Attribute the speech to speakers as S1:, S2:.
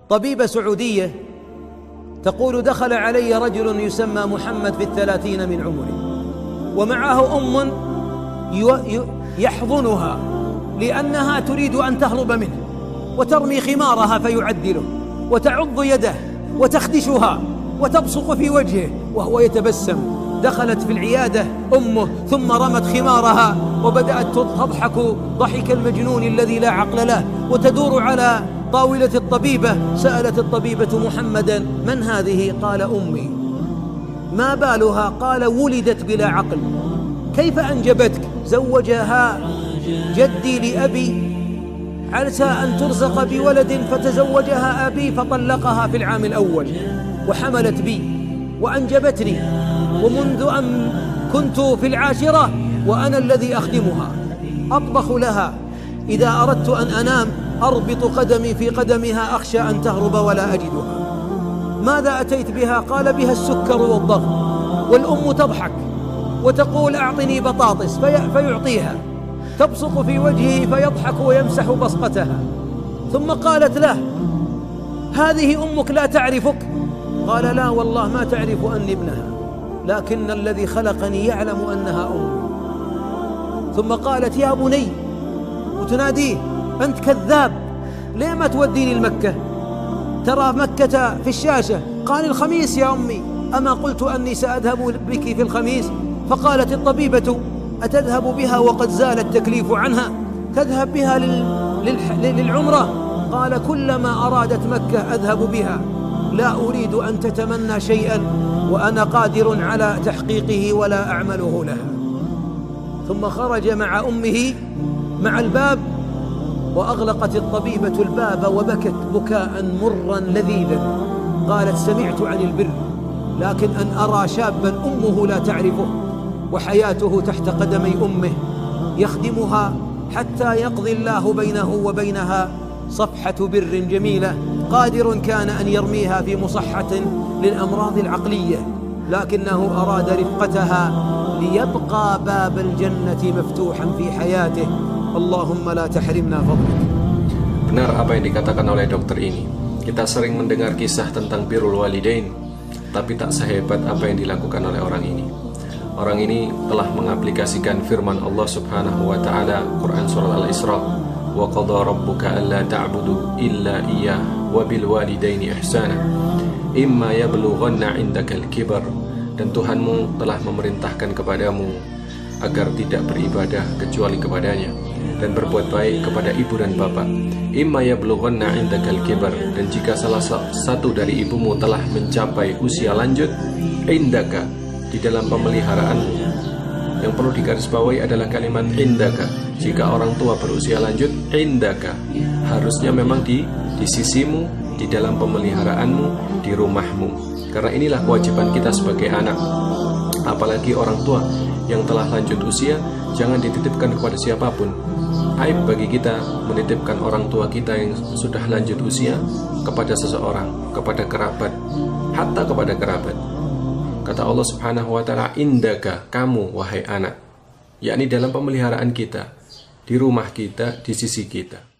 S1: طبيبة سعودية تقول: دخل علي رجل يسمى محمد في 30 من عمره، ومعه أم يحضنها لأنها تريد أن تهرب منه، وترمي خمارها فيعدله، وتعض يده وتخدشها وتبصق في وجهه وهو يتبسم. دخلت في العيادة أمه ثم رمت خمارها وبدأت تضحك ضحك المجنون الذي لا عقل له، وتدور على طاولة الطبيبة. سألت الطبيبة محمدا: من هذه؟ قال: أمي. ما بالها؟ قال: ولدت بلا عقل. كيف أنجبتك؟ زوجها جدي لأبي عسى أن ترزق بولد فتزوجها أبي فطلقها في العام الأول، وحملت بي وأنجبتني، ومنذ أن كنت في العاشرة وأنا الذي أخدمها، أطبخ لها، إذا أردت أن أنام أربط قدمي في قدمها أخشى أن تهرب ولا أجدها. ماذا أتيت بها؟ قال: بها السكر والضغط. والأم تضحك وتقول: أعطني بطاطس، فيعطيها، تبصق في وجهه فيضحك ويمسح بصقتها. ثم قالت له: هذه أمك لا تعرفك؟ قال: لا والله ما تعرف أني ابنها، لكن الذي خلقني يعلم أنها أمي. ثم قالت: يا بني، وتناديه: أنت كذاب، ليه ما توديني المكة؟ ترى مكة في الشاشة. قال: الخميس يا أمي، أما قلت أني سأذهب بك في الخميس؟ فقالت الطبيبة: أتذهب بها وقد زال التكليف عنها؟ تذهب بها للعمرة؟ قال: كلما أرادت مكة أذهب بها، لا أريد أن تتمنى شيئا وأنا قادر على تحقيقه ولا أعمله لها. ثم خرج مع أمه مع الباب، وأغلقت الطبيبة الباب وبكت بكاء مرا لذيذا. قالت: سمعت عن البر، لكن أن أرى شابا أمه لا تعرفه وحياته تحت قدمي أمه يخدمها حتى يقضي الله بينه وبينها صفحة بر جميلة، قادر كان أن يرميها في مصحة للأمراض العقلية، لكنه أراد رفقتها ليبقى باب الجنة مفتوحا في حياته. اللهم لا تحرمنا فضلك.
S2: Benar apa yang dikatakan oleh dokter ini. Kita sering mendengar kisah tentang birrul walidain, tapi tak sehebat apa yang dilakukan oleh orang ini. Orang ini telah mengaplikasikan firman Allah Subhanahu wa taala, Quran surah Al-Isra, wa qadha rabbuka alla ta'budu illa iyyah wa bil walidaini ihsana imma yablughanna 'indakal kibar. Dan Tuhanmu telah memerintahkan kepadamu agar tidak beribadah kecuali kepadanya dan berbuat baik kepada ibu dan bapak. Imma yablughanna 'indakal kibar, dan jika salah satu dari ibumu telah mencapai usia lanjut, indaka, di dalam pemeliharaanmu. Yang perlu digarisbawahi adalah kalimat indaka. Jika orang tua berusia lanjut, indaka, harusnya memang di sisimu, di dalam pemeliharaanmu, di rumahmu. Karena inilah kewajiban kita sebagai anak. Apalagi orang tua yang telah lanjut usia, jangan dititipkan kepada siapapun. Aib bagi kita menitipkan orang tua kita yang sudah lanjut usia kepada seseorang, kepada kerabat, hatta kepada kerabat. Kata Allah Subhanahu wa taala, indaka, kamu wahai anak, yakni dalam pemeliharaan kita, di rumah kita, di sisi kita.